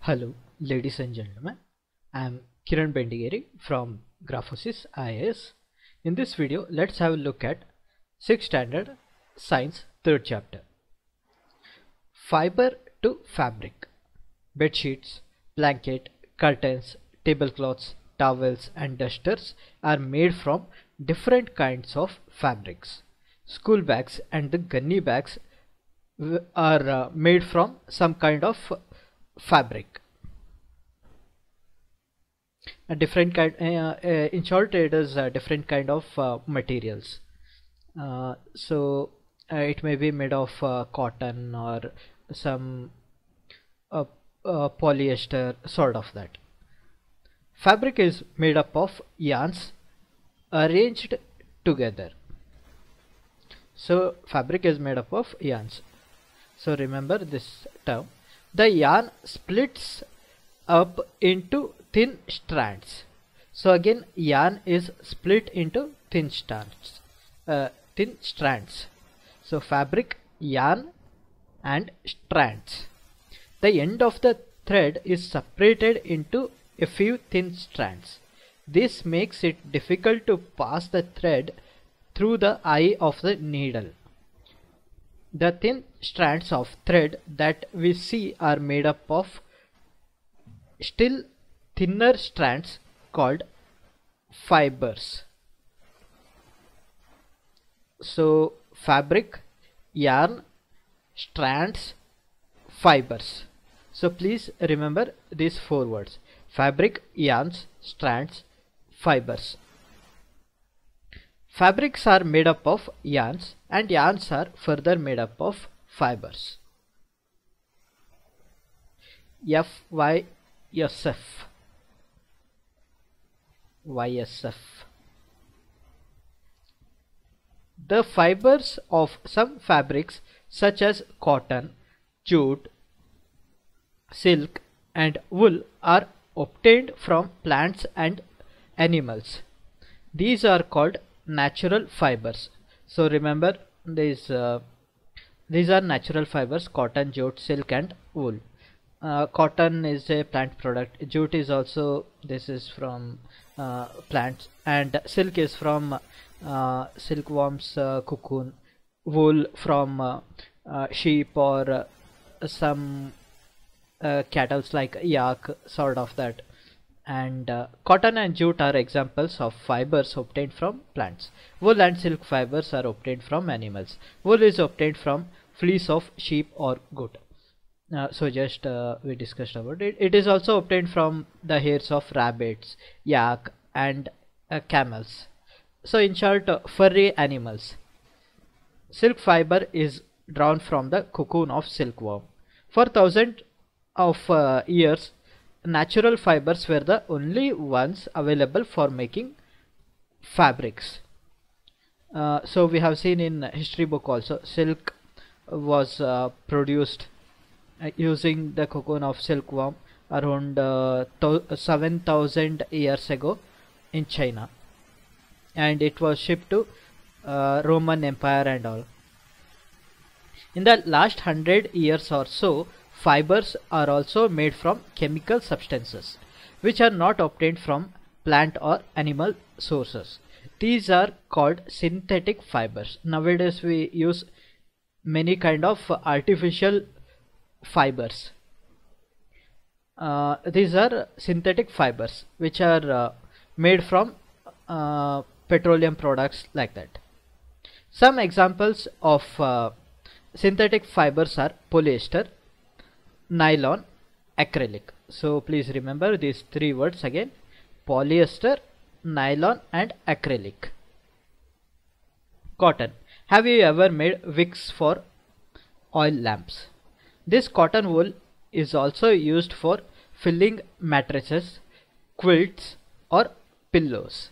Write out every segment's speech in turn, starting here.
Hello, ladies and gentlemen. I am Kiran Bendigeri from Grafosyss IAS. In this video, let's have a look at 6th Standard Science 3rd chapter. Fiber to fabric. Bed sheets, blanket, curtains, tablecloths, towels and dusters are made from different kinds of fabrics. School bags and the gunny bags are made from some kind of fabric. A different kind, in short, it is a different kind of materials. It may be made of cotton or some polyester, sort of that. Fabric is made up of yarns arranged together. So fabric is made up of yarns. So remember this term. The yarn splits up into thin strands. So again, yarn is split into thin strands. So fabric, yarn and strands. The end of the thread is separated into a few thin strands. This makes it difficult to pass the thread through the eye of the needle. The thin strands of thread that we see are made up of still thinner strands called fibers. So fabric, yarn, strands, fibers. So please remember these 4 words: fabric, yarns, strands, fibers. Fabrics are made up of yarns and yarns are further made up of fibers. YSF. The fibers of some fabrics such as cotton, jute, silk and wool are obtained from plants and animals. These are called natural fibers. So remember these are natural fibers: cotton, jute, silk and wool. Cotton is a plant product. Jute is also, this is from plants, and silk is from silkworms cocoon. Wool from sheep or some cattle like yak, sort of that. And cotton and jute are examples of fibers obtained from plants. Wool and silk fibers are obtained from animals. Wool is obtained from fleece of sheep or goat. We discussed about it. It is also obtained from the hairs of rabbits, yak and camels. So in short, furry animals. Silk fiber is drawn from the cocoon of silkworm. For thousands of years, natural fibers were the only ones available for making fabrics. So we have seen in history book also, silk was produced using the cocoon of silkworm around 7,000 years ago in China, and it was shipped to Roman Empire and all. In the last 100 years or so, fibers are also made from chemical substances which are not obtained from plant or animal sources. These are called synthetic fibers. Nowadays we use many kind of artificial fibers. These are synthetic fibers which are made from petroleum products, like that. Some examples of synthetic fibers are polyester, nylon, acrylic. So please remember these 3 words again: polyester, nylon and acrylic. Cotton. Have you ever made wicks for oil lamps? This cotton wool is also used for filling mattresses, quilts or pillows.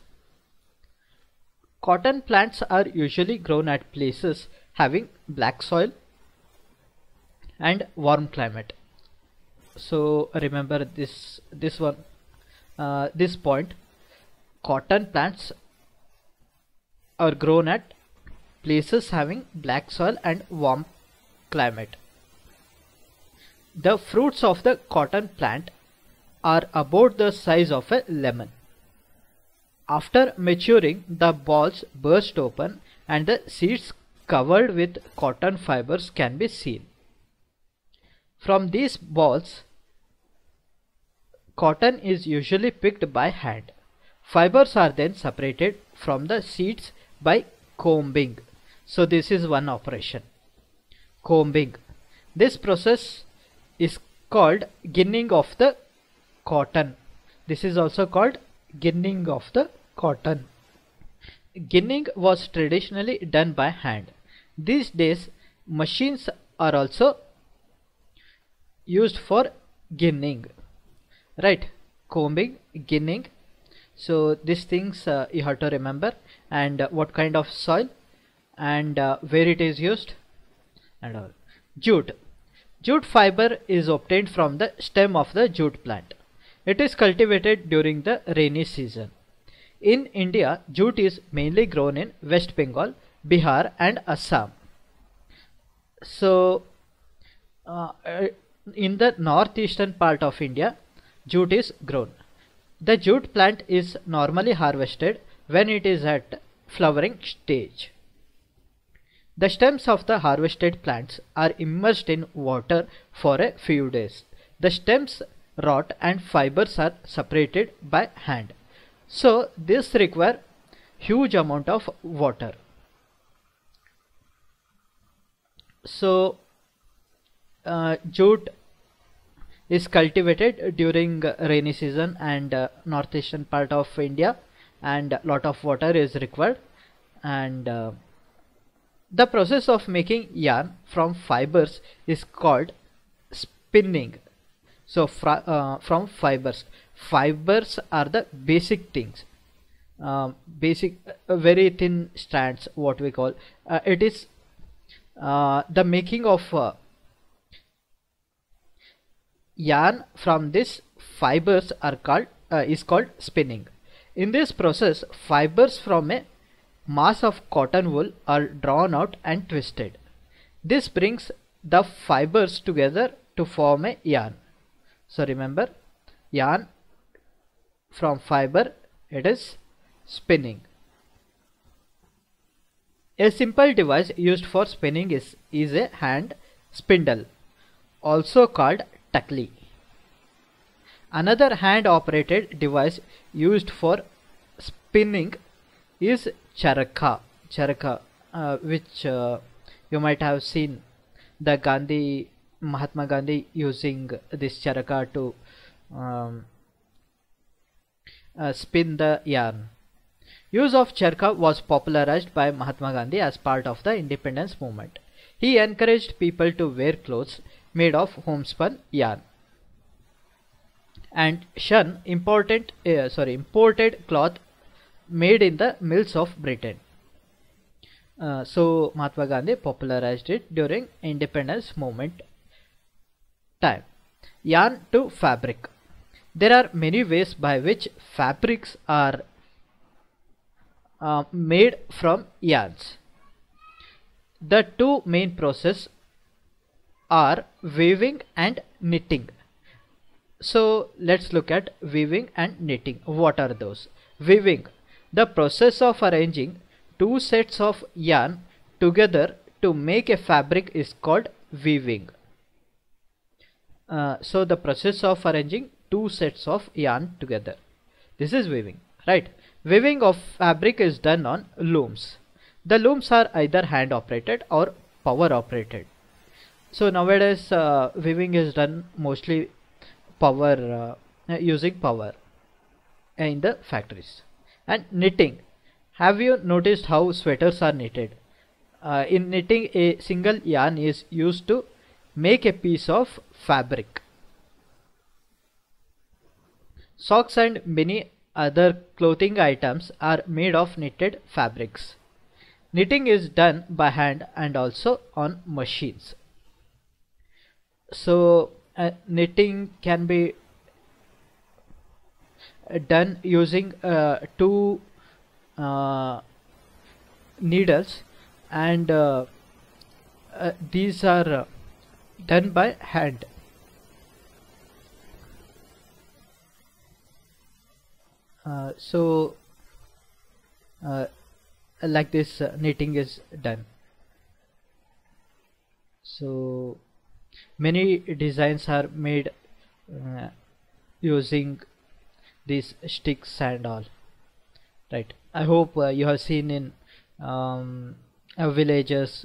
Cotton plants are usually grown at places having black soil and warm climate. So remember this point: cotton plants are grown at places having black soil and warm climate. The fruits of the cotton plant are about the size of a lemon. After maturing, the balls burst open and the seeds covered with cotton fibers can be seen. From these balls, cotton is usually picked by hand. Fibers are then separated from the seeds by combing. So this is one operation. Combing. This process is called ginning of the cotton. This is also called ginning of the cotton. Ginning was traditionally done by hand. These days, machines are also used for ginning. Right? Combing, ginning. So these things you have to remember, and what kind of soil and where it is used and all. Jute. Jute fiber is obtained from the stem of the jute plant. It is cultivated during the rainy season. In India, jute is mainly grown in West Bengal, Bihar and Assam. So in the northeastern part of India, jute is grown. The jute plant is normally harvested when it is at flowering stage. The stems of the harvested plants are immersed in water for a few days. The stems rot and fibers are separated by hand. So this requires huge amount of water. So jute is cultivated during rainy season and northeastern part of India, and lot of water is required. And the process of making yarn from fibers is called spinning. So from fibers are the basic things, very thin strands, what we call it is the making of yarn from these fibers are called is called spinning. In this process, fibers from a mass of cotton wool are drawn out and twisted. This brings the fibers together to form a yarn. So remember, yarn from fiber, it is spinning. A simple device used for spinning is a hand spindle, also called takli. Another hand operated device used for spinning is charkha, which you might have seen the Mahatma Gandhi using this charkha to spin the yarn. Use of charkha was popularized by Mahatma Gandhi as part of the independence movement. He encouraged people to wear clothes made of homespun yarn and shun imported cloth made in the mills of Britain. So Mahatma Gandhi popularized it during independence movement time. Yarn to fabric. There are many ways by which fabrics are made from yarns. The two main processes are weaving and knitting. So let's look at weaving and knitting. What are those? Weaving, the process of arranging two sets of yarn together to make a fabric, is called weaving. So the process of arranging two sets of yarn together, this is weaving, right? Weaving of fabric is done on looms. The looms are either hand operated or power operated. So nowadays weaving is done mostly power, using power in the factories. And knitting, have you noticed how sweaters are knitted? In knitting, a single yarn is used to make a piece of fabric. Socks and many other clothing items are made of knitted fabrics. Knitting is done by hand and also on machines. So knitting can be done using two needles, and these are done by hand. So like this, knitting is done. So many designs are made using these sticks and all, right? I hope you have seen in villages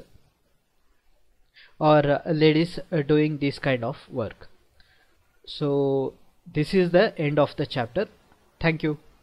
or ladies doing this kind of work. So this is the end of the chapter. Thank you.